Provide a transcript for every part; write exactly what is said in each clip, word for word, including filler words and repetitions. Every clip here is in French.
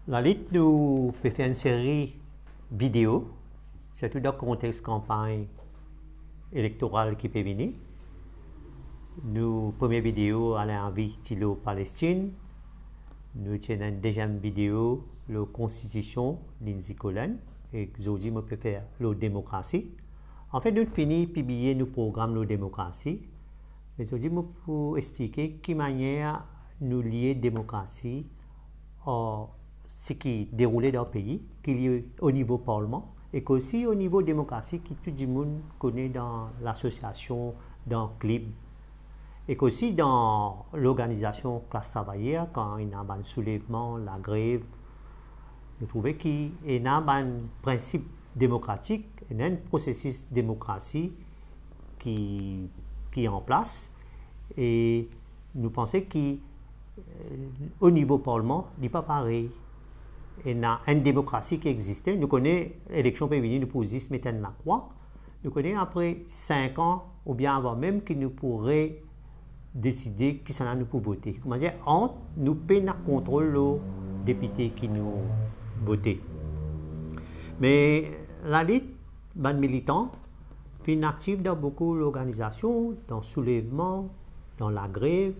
La lutte nous peut faire une série vidéo, surtout dans le contexte campagne électorale qui peut venir. Nous, première vidéo à l'envie de la Palestine. Nous tenons une deuxième vidéo, la constitution d'Inzi Collen. Et aujourd'hui, je peux faire la démocratie. En fait, nous finissons de publier nos programmes de démocratie. Mais aujourd'hui, je peux expliquer quelle manière nous lier démocratie à ce qui déroulait dans le pays, qu'il y a au niveau parlement, et qu'aussi au niveau démocratie, que tout le monde connaît dans l'association, dans le club, et qu'aussi dans l'organisation classe travaillère, quand il y a un soulèvement, la grève, nous trouvons qu'il y a un principe démocratique, il y a un processus de démocratie qui, qui est en place, et nous pensons qu'au niveau parlement, il n'est pas pareil. Il y a une démocratie qui existait. Nous connaissons l'élection prévenue, nous pouvons dix mettre la croix. Nous connaissons après cinq ans, ou bien avant même, que nous pourrions décider qui ça nous pour voter. Comment dire, entre nous pouvons contrôler les députés qui nous votent. Mais la lutte, les militants, sont actifs dans beaucoup d'organisations, dans le soulèvement, dans la grève,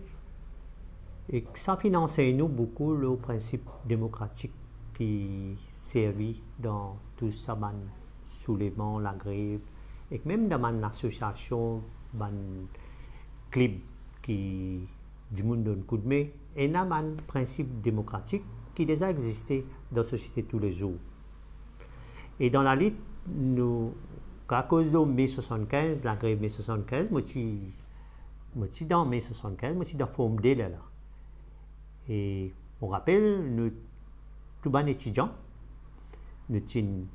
et ça finance nous beaucoup le principe démocratique qui servi dans tout ça, le soulèvement, la grève, et même dans l'association, dans le club qui du monde donne coup de main, et il y a un principe démocratique qui déjà existait dans la société tous les jours. Et dans la lutte, nous, à cause de mai soixante-quinze, la grève mai soixante-quinze, moi je suis dans mai soixante-quinze, moi je suis dans la forme D là. Et on rappelle, nous, tous les étudiants, nous sommes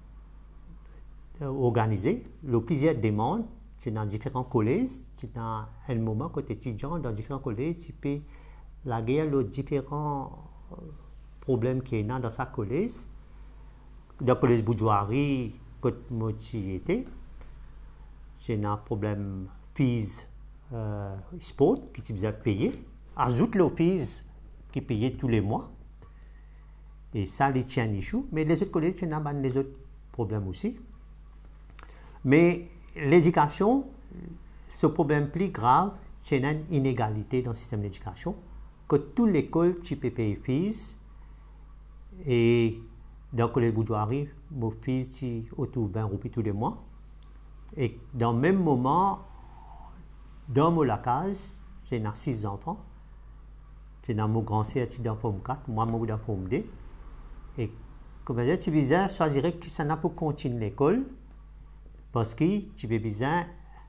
organisés, le plusieurs demandes, c'est dans différents collèges, c'est dans un moment côté étudiant, dans différents collèges, tu peux la guerre, les différents problèmes qu'il y a dans sa collège. Dans le collège Boudjouari, quand moi j'étais, c'est un problème fees euh, sport qui tu besoin payer. Ajoute le fees qui payait tous les mois. Et ça, les tient issue. Mais les autres collèges, c'est un les autres problèmes aussi. Mais l'éducation, ce problème plus grave, c'est une inégalité dans le système d'éducation. Que toute l'école, tu peux payer fees. Et dans le collège Boudjouari, mon fils, c'est autour de vingt roupies tous les mois. Et dans le même moment, dans mon lacase, c'est dans six enfants. C'est dans mon grand C, dans forme quatre, moi, je suis dans forme D. Et comme je disais, tu besoin choisir qui ça n'a pour continuer l'école parce que tu veux besoin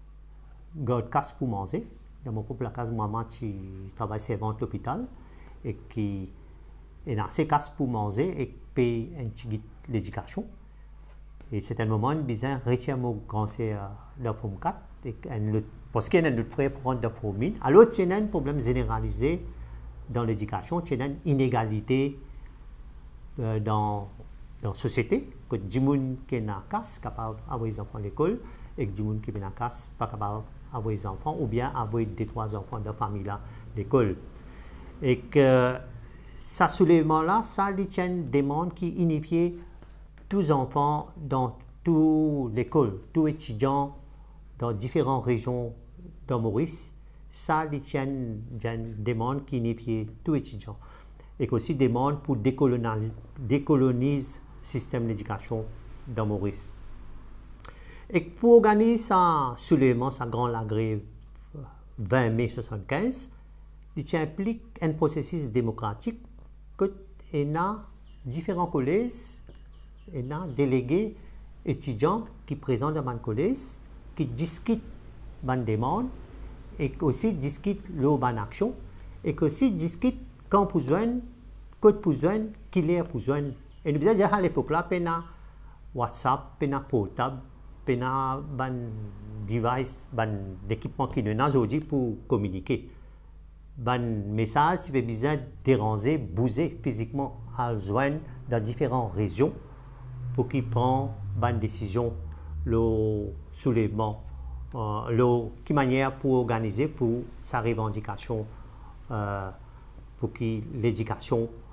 de casse pour manger. Dans mon propre case, moi, je travaille servante à l'hôpital et qui est dans ces casse pour manger et paye un petit l'éducation. Et c'est un moment où besoin de retirer mon grand C dans forme quatre et parce qu'il y a un autre frère pour rendre dans forme un. Alors, il y a un problème généralisé dans l'éducation, il y a une inégalité euh, dans, dans la société, que du monde qui est en casse capable d'avoir des enfants à l'école et que du monde qui est en casse pas capable d'avoir des enfants ou bien avoir deux trois enfants dans la famille là l'école. Et que ça soulèvement là, ça lui tient une demande qui unifie tous les enfants dans toute l'école, tous les étudiants dans différentes régions de Maurice. Ça lui tient une demande qui unifie tous les étudiants et aussi demande pour décoloniser décoloniser le système d'éducation dans Maurice. Et pour organiser ça soulèvement, ça grande la grève vingt mai soixante-quinze, il implique un processus démocratique que il y a différents collèges, il y a délégués étudiants qui présentent dans un collège, qui discutent une demande et aussi discutent leur action et aussi discutent quand pour joindre, quand pour joindre, qui est pour joindre. Et nous avons à l'époque là, il y a WhatsApp, il y a portable, il y a un device, un équipement qui est aujourd'hui pour communiquer. Un message, si vous avez besoin de déranger, bouger physiquement à joindre dans différentes régions pour qu'il prenne une décision, le soulèvement. Euh, le, qui manière pour organiser pour sa revendication euh, pour que l'éducation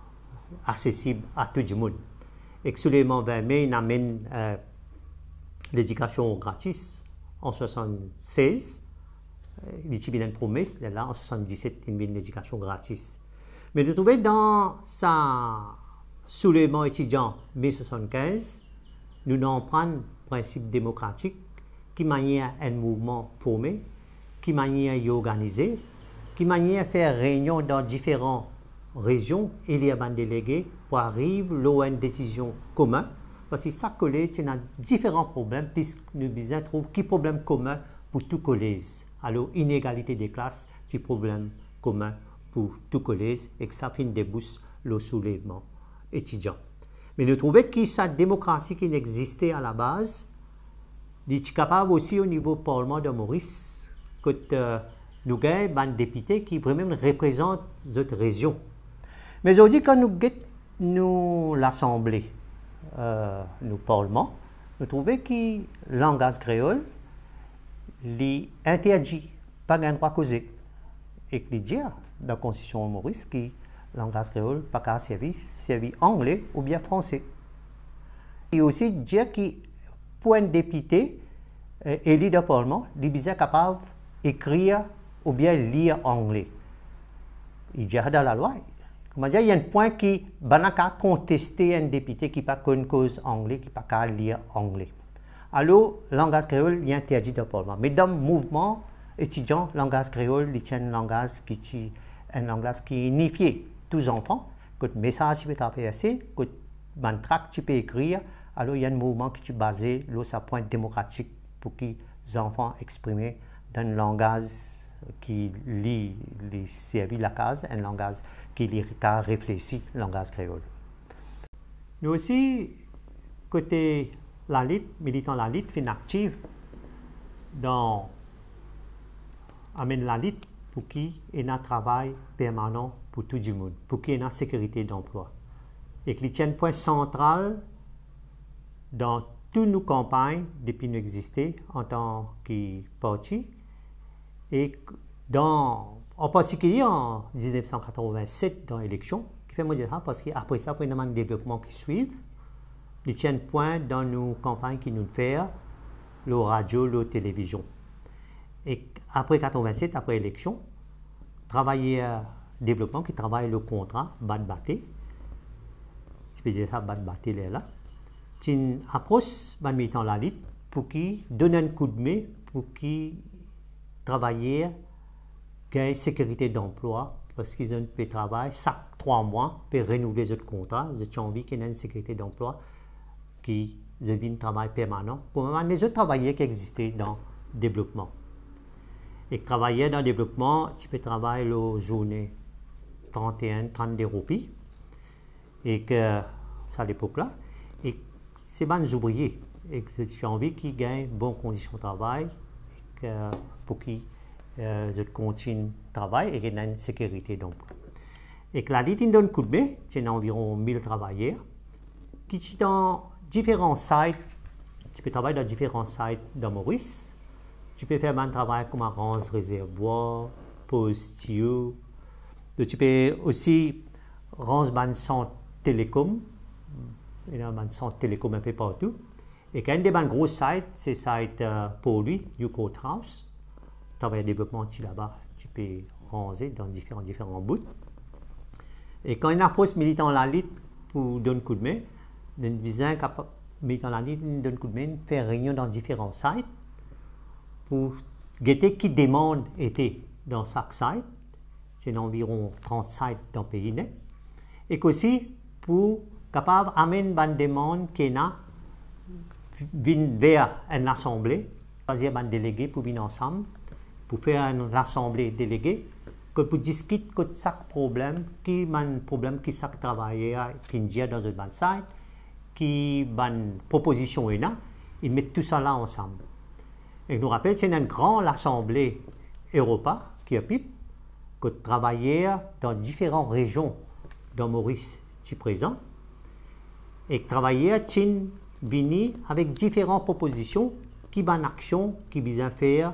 accessible à tout le monde. Et que Suleiman Vermeer il amène euh, l'éducation gratis en soixante-seize. Il y a une promesse, là en soixante-dix-sept, il y a une éducation gratis. Mais de trouver dans sa Suleiman étudiant mai soixante-quinze, nous en prenons le principe démocratique qui manière un mouvement formé, qui manière organisé, qui manière faire réunion dans différentes régions et les délégués pour arriver à une décision commune. Parce que chaque collège, il y a différents problèmes, puisque nous devons trouver qui problème commun pour tout collège. Alors, inégalité des classes, c'est problème commun pour tout collège et que ça fait une débouche le soulèvement étudiant. Mais nous trouvons que cette démocratie qui existait à la base, il est capable aussi au niveau du Parlement de Maurice, que euh, nous avons des députés qui vraiment représentent cette région. Mais aujourd'hui, quand nous avons nous, l'Assemblée, euh, nous Parlement, nous trouvons que le langage créole est interdit, pas de droit causé. Et que dit dans la Constitution de Maurice que le langage créole pas qu'à servir, servir anglais ou bien français. Et aussi dire que pour un député euh, élu de Parlement, il est capable d'écrire ou bien lire anglais. Il dit dans la loi. Comment dire, il y a un point qui va contester un député qui n'a pas une cause anglais, qui n'a pas lire anglais. Alors, le langage créole est interdit de Parlement. Mais dans le mouvement étudiant, le langage créole est un langage qui est un langage qui est unifié. Tous les enfants, que le message peut être passé, que le tract tu peux écrire, alors il y a un mouvement qui est basé sur un point démocratique pour que les enfants expriment dans un langage qui lit les services la case, un langage qui lit réfléchit, le langage créole. Mais aussi, côté la lutte, militant la lutte, fait active dans amène la lutte pour qui ait un travail permanent pour tout le monde, pour qui ait une sécurité d'emploi. Et qu'il tient un point central dans toutes nos campagnes depuis nous exister en tant que parti. Et dans, en particulier en mille neuf cent quatre-vingt-sept dans l'élection, qui fait moi dire ça parce qu'après ça, pour un développement qui suit, il tient un point dans nos campagnes qui nous fait, le radio, la télévision. Et après quatre-vingt-sept, après l'élection, travailler développement qui travaille le contrat, bat batté. Tu peux dire ça, bat batté là. C'est une approche, ban militant la lutte, pour qui donne un coup de main, pour qui travailler, gagne sécurité d'emploi, parce qu'ils ont un travail, chaque trois mois, pour renouveler ce contrat. J'ai envie qu'il y ait une sécurité d'emploi qui devient un travail permanent. Pour les autres travailleurs qui existaient dans le développement. Et travailler dans le développement, tu peux travailler la journée trente et un, trente roupies. Et que, c'est à l'époque-là. Et c'est des ouvriers. Et que j'ai envie qu'ils gagnent de bonnes conditions de travail. Et que, pour qu'ils euh, continuent de travailler et qu'ils aient une sécurité d'emploi. Et que la lutte donne coup de main, c'est environ mille travailleurs qui sont dans différents sites. Tu peux travailler dans différents sites dans Maurice. Tu peux faire un travail comme arrange réservoir, pose tuyau. Tu peux aussi ranger un centre télécom. Il y a un centre télécom un peu partout. Et quand il y a un gros site, c'est le site euh, pour lui, du Courthouse. Travail de développement ici là-bas, tu peux ranger dans différents, différents bouts. Et quand il y a une approche militant la lutte pour donner un coup de main, une vision militant la lutte donne un coup de main, faire réunion dans différents sites. Pour guetter qui demande était dans chaque site, c'est environ trente sites dans le pays net, et aussi pour capable amener une demande qui est vers une assemblée, choisir un délégué pour venir ensemble, pour faire une assemblée déléguée, que pour discuter de chaque problème, qui est un problème qui chaque travailleur qui est dans un site, qui est une proposition est là, ils mettent tout ça là ensemble. Et je nous rappelle, c'est une grande assemblée Europa qui a pipe, que travailleurs dans différentes régions de Maurice sont présents, et que travailleurs sont venus avec différentes propositions qui sont en action, qui visent à faire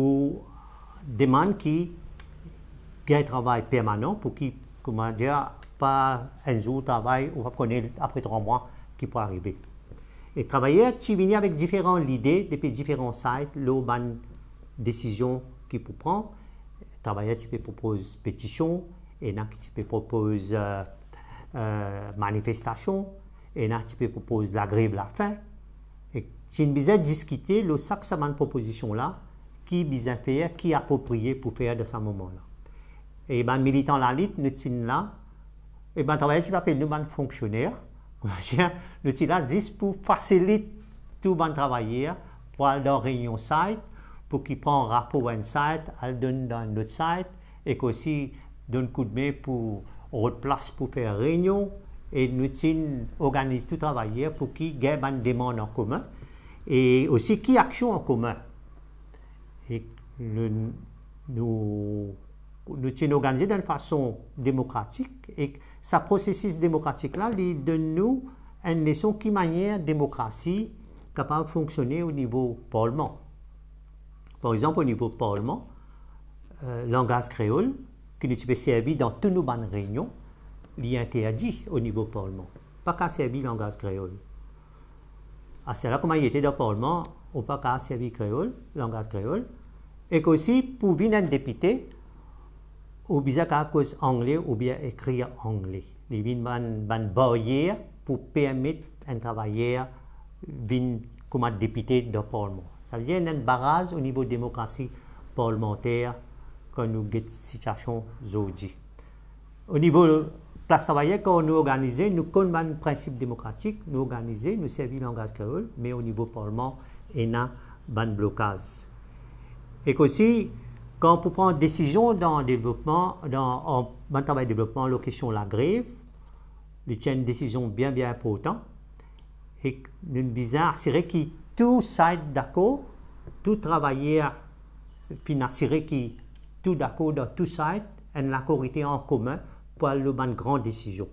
pour demander qui ont un travail permanent, pour qui, comment dire, pas un jour travail, on va connaître après trois mois qui peut arriver. Et travailler, tu viens avec différentes idées, depuis différents sites, les bonnes décisions qu'il peut prendre. Travailler, tu peux proposer pétition, et là, tu peux proposer euh, euh, manifestation, et là, tu peux proposer la grève la fin. Et tu as besoin de discuter le sac de proposition là, qui besoin faire, qui est approprié pour faire de ce moment-là. Et ben militant la lutte, nous sommes là, et ben travailler, tu appelles nous, ben fonctionnaires. Nous sommes là juste pour faciliter tout le travail, pour aller dans réunion site, pour qu'ils prennent un rapport à un site, le donnent dans notre site, et qu'aussi donne un coup de main pour autre place pour faire réunion, et nous organisons tout le travail pour qu'ils aient une demande en commun, et aussi qui action en commun. Et nous, nous, nous sommes organisés d'une façon démocratique, et ce processus démocratique-là, il donne nous une leçon qui manière démocratie capable de fonctionner au niveau parlement. Par exemple, au niveau parlement, euh, le langage créole, qui nous peut servir dans toutes nos bonnes réunions, il est interdit au niveau parlement. Pas qu'à servir le langage créole. À cela, comme il était dans le parlement, on pas qu'à servir créole, langage créole, et qu'aussi, pour venir un député, ou bien qu'à cause anglais ou bien écrire anglais. Il y a une barrière pour permettre un travailleur de venir comme un député dans le parlement. Ça veut dire qu'il y a une barrage au niveau de la démocratie parlementaire quand nous avons une situation aujourd'hui. Au niveau de la place travailleur, quand nous organisons, nous connaissons un principe démocratique, nous organisons, nous servons le langage créole, mais au niveau du parlement, il y a un blocage. Et aussi, quand on prend une décision dans le développement, dans le travail de développement, la question de la grève, il y a une décision bien bien importante. Et nous devons assurer que tout site d'accord, tout travailleur financier qui tout d'accord dans tout site, un accord était en commun pour aller une grande décision.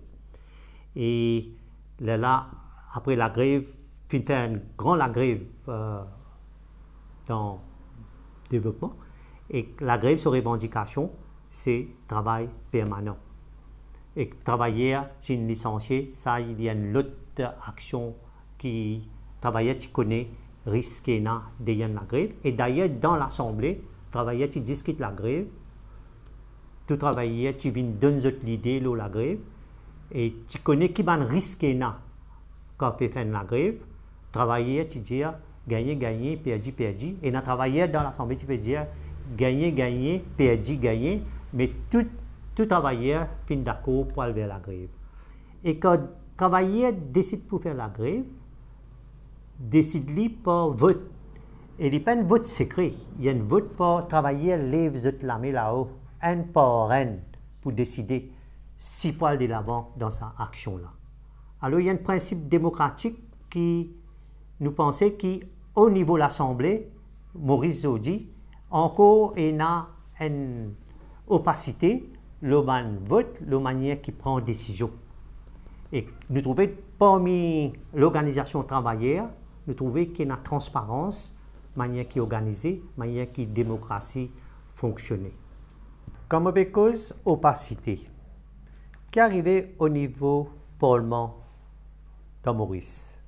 Et là, là après la grève, fin faire une grande la grève euh, dans le développement. Et la grève sur revendication, c'est travail permanent. Et travailler, c'est une licencié, ça, il y a une autre action qui travaillait, tu connais, risqué de la grève. Et d'ailleurs, dans l'Assemblée, travaillait, tu discutes la grève. Tout travaillait, tu viens donner l'idée de la grève. Et tu connais qui va risquer quand tu fais la grève. Travailler, tu dis gagner, gagner, perdu, perdu. Et dans travailler dans l'Assemblée, tu peux dire gagner, gagner, perdu, gagner, mais tout, tout travailleur finit d'accord pour aller vers la grève. Et quand le travailleur décide pour faire la grève, décide par vote. Et il n'y a pas un vote secret, il y a un vote pour le travailleur lève la main là-haut, un par un, pour décider si pour aller de l'avant dans sa action-là. Alors il y a un principe démocratique qui nous pensait qu'au niveau de l'Assemblée, Maurice Zodi, encore, il y a une opacité, le vote, la manière qui prend décision. Et nous trouvons, parmi l'organisation travailleur, nous trouvons qu'il y a une transparence, manière qui est organisée, manière qui démocratie fonctionne. Comme cause opacité, qui est arrivé au niveau parlement de Maurice.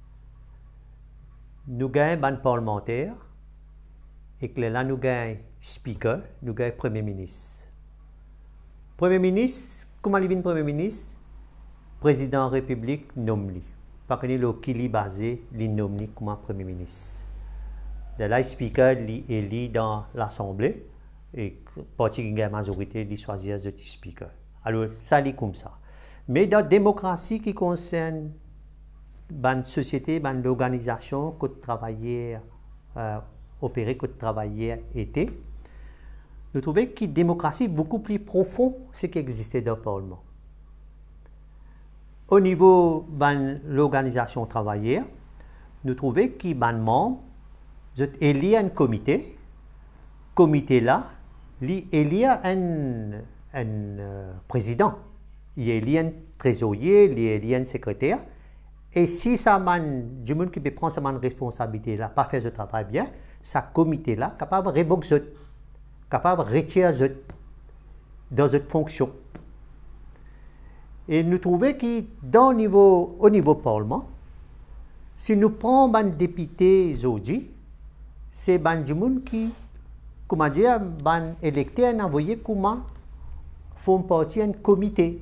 Nous gagnons un parlementaire, et que là, nous avons speaker, nous avons premier ministre. Premier ministre, comment il vient Premier ministre? Président de la République nomme lui. Parce que le qui est basé, il nomme lui comme Premier ministre. De là, le speaker est élu dans l'Assemblée et parti qui a la majorité, il choisit le speaker. Alors, ça est comme ça. Mais dans la démocratie qui concerne la société, l'organisation que travailler euh, opéré que le travailleur était, nous trouvons que la démocratie est beaucoup plus profonde que ce qui existait dans le Parlement. Au niveau de l'organisation travailleur, nous trouvons que les membres sont élus un comité. Le comité là, il élit un, un euh, président, il élit un trésorier, il élit un secrétaire. Et si ça man, du monde qui peut prendre sa responsabilité là, pas faire ce travail bien, ce comité-là capable de révoquer, capable de retirer dans cette fonction. Et nous trouvons que dans le niveau, au niveau parlement, si nous prenons un député aujourd'hui, c'est un gens qui, comment dire, un électeur a envoyé comment font partie d'un comité.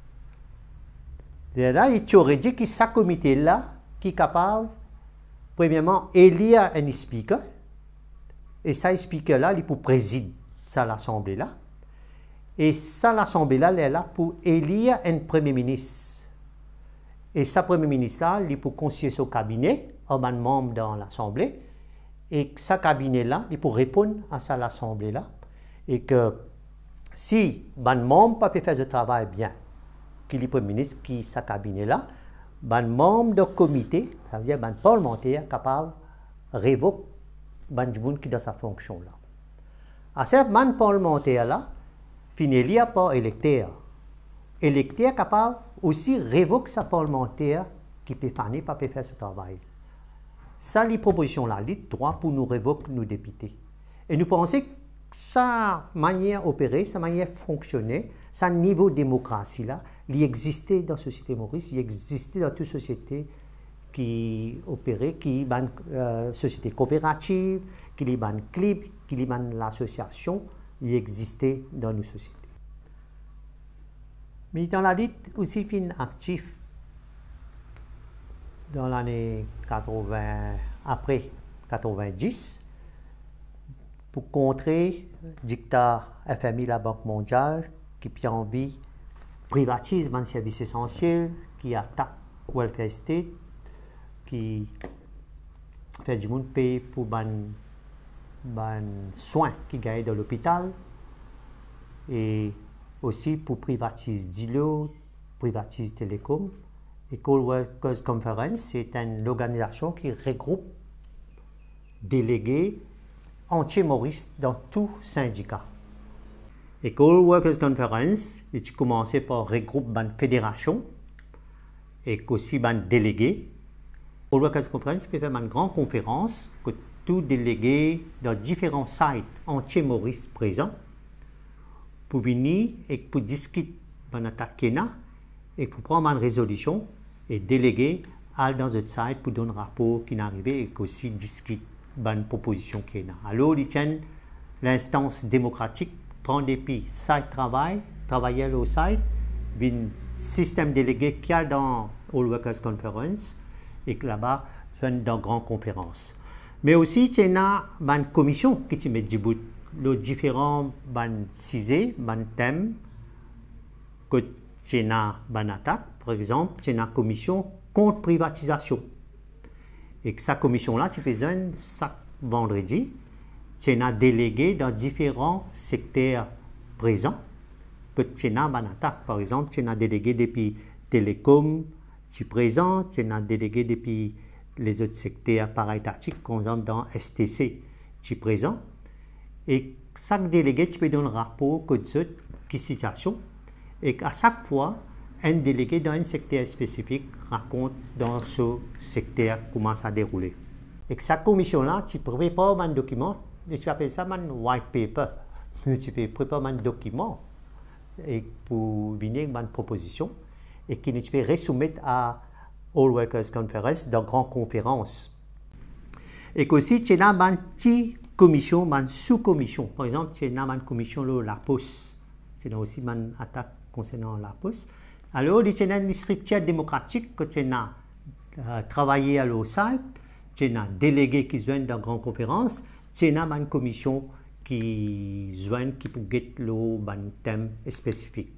Et là, il aurait dit que ce comité-là, qui est capable, premièrement, élire un speaker, et ce speaker-là, il peut présider l'Assemblée-là. Et ça, l'Assemblée-là, elle est là pour élire un Premier ministre. Et ce Premier ministre-là, il peut constituer son cabinet, un membre dans l'Assemblée, et ce cabinet-là, il peut répondre à ça, l'Assemblée-là. Et que si un membre ne peut pas faire ce travail bien, qu'il est Premier ministre, qui ce cabinet-là, un membre du comité, ça veut dire un parlementaire capable de révoquer un monde qui est dans sa fonction-là. À ce man parlementaire-là, finit par électeur. Électeur capable aussi révoquer sa parlementaire qui peut faire pas faire ce travail. Ça, les propositions-là, les droits pour nous révoquer nos députés. Et nous pensons que sa manière d'opérer, sa manière de fonctionner, sa niveau de démocratie-là, il existait dans la société maurice, il existait dans toute société qui opérait, qui est une euh, société coopérative, qui est une club, qui est une l'association, il existait dans nos sociétés. Mais dans la lutte aussi fin actif dans l'année quatre-vingts, après quatre-vingt-dix, pour contrer le dictat F M I, la Banque mondiale, qui a envie de privatiser un service essentiel, qui attaque le welfare state, qui fait du monde payer pour les soins qui gagnent dans l'hôpital, et aussi pour privatiser Dilo, privatiser Télécom. Et Coal Workers Conference, c'est une organisation qui regroupe délégués entiers maurice dans tout syndicat. Et Coal Workers Conference, il a commencé par regrouper une fédération et aussi une délégués. Coal Workers Conference peut faire une grande conférence que tous délégués dans différents sites entiers maurice présents pour venir et pour discuter de l'attaque et pour prendre une résolution et déléguer à dans un site pour donner un rapport qui est arrivé et aussi discuter une proposition qui est là. Alors, ils tiennent l'instance démocratique, prendre des pays, site travail, travailler au site, un système délégué qu'il y a dans All Workers Conference et que là-bas, c'est dans grande conférence. Mais aussi, il y a une commission qui met du bout les différents sujets, les thèmes que il y a une attaque. Par exemple, il y a une commission contre privatisation. Et que cette commission-là, tu fais une chaque vendredi, il y a délégué dans différents secteurs présents que il y a une attaque. Par exemple, il y a délégué depuis Télécom, qui est présent, il y a délégué depuis les autres secteurs paraétatiques, comme exemple dans S T C, qui est présent. Et chaque délégué, tu peux donner un rapport que tu qui situation. Et à chaque fois, un délégué dans un secteur spécifique raconte dans ce secteur comment ça a déroulé. Et que cette commission-là, tu prépares un document, et tu appelles ça un white paper. Tu peux préparer un document et pour venir avec une proposition et que tu peux resoumettre à All Workers Conference dans grandes conférences. Et qu'aussi, tu as une petite commission, une sous-commission. Par exemple, tu as une commission de la poste. Tu as aussi une attaque concernant la poste. Alors, il y a une structure démocratique que tu as euh, travaillé à l'O S A I P, tu as un délégué qui joignent dans grande conférence, tu as une commission qui joignent qui peut get le thème spécifique.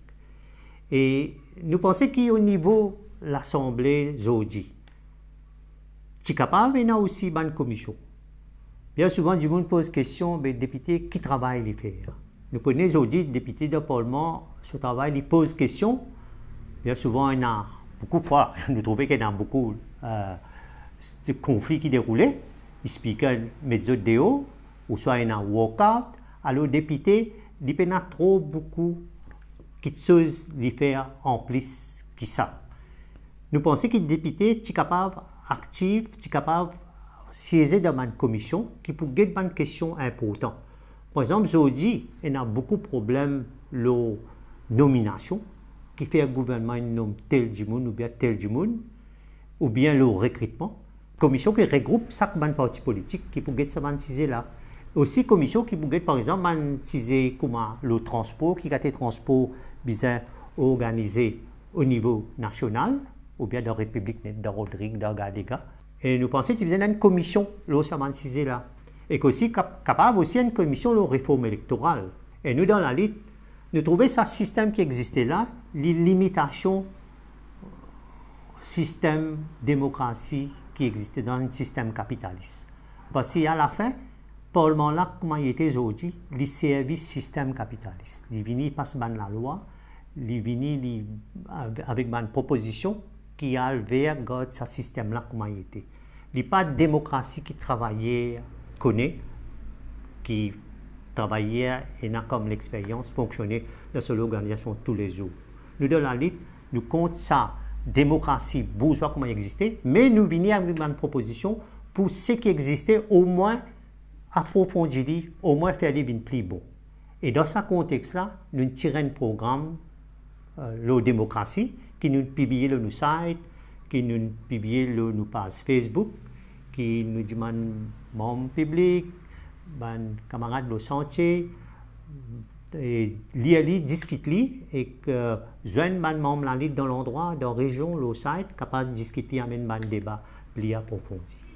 Et nous pensons qu'au niveau de l'Assemblée aujourd'hui, tu es capable de aussi une commission. Bien souvent, du monde pose question, mais député qui travaille les faire. Nous connaissons aujourd'hui des députés de Parlement, ce travail, ils posent question. Bien souvent, il y a beaucoup de fois, nous trouvons qu'il y a beaucoup euh, de conflits qui déroulaient. Ils expliquent mezzo-déo, ou soit il y a un walkout. Alors, les députés, ils ne peuvent trop beaucoup de choses à faire en plus que ça. Nous pensons que les députés sont capables, actifs, sont capables de siéger dans une commission qui peut régler une question importante. Par exemple, aujourd'hui, il y a beaucoup de problèmes de nomination. qui fait un gouvernement nomme tel du monde ou bien tel du monde, ou bien le recrutement. Commission qui regroupe chaque parti politique qui peut être ce là. Aussi commission qui peut être par exemple comment le transport, qui a été transport bien organisé au niveau national, ou bien dans la République de Rodrigue, dans Gadega. Et nous pensons qu'il y a une commission là. Et qu'aussi capable aussi une commission de réforme électorale. Et nous dans la liste, nous trouvons ce système qui existait là, les limitations système démocratie qui existait dans un système capitaliste. Parce qu'à la fin, le Parlement là, comment il était aujourd'hui, il servait système capitaliste. Il vient passer la loi, il vient avec une proposition qui a vers ce système là, comment il était. Il n'y a pas de démocratie qui travaillait, connaît, qui travaillait et a comme l'expérience fonctionner dans cette organisation tous les jours. Nous, dans la lutte, nous comptons ça, démocratie bourgeoise comment il existait, mais nous venons avec une proposition pour ce qui existait, au moins approfondir, au moins faire des vignes plus beaux. Et dans ce contexte-là, nous tirons un programme, euh, la démocratie, qui nous publie le site, qui nous publie le nos page Facebook, qui nous demande membres publics, ben, camarades de chantier, et lire, discuter, et que joindre ban membre dans l'endroit, dans la région, le site, capable de discuter, amener un débat plus approfondi.